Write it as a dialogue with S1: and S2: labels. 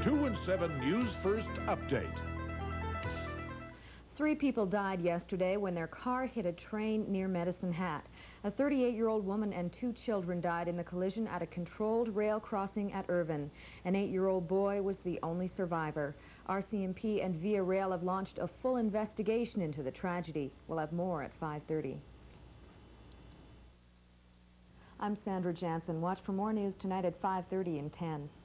S1: 2 and 7 News First update.
S2: 3 people died yesterday when their car hit a train near Medicine Hat. A 38-year-old woman and 2 children died in the collision at a controlled rail crossing at Irvine. An 8-year-old boy was the only survivor. RCMP and Via Rail have launched a full investigation into the tragedy. We'll have more at 5:30. I'm Sandra Jansen. Watch for more news tonight at 5:30 and 10.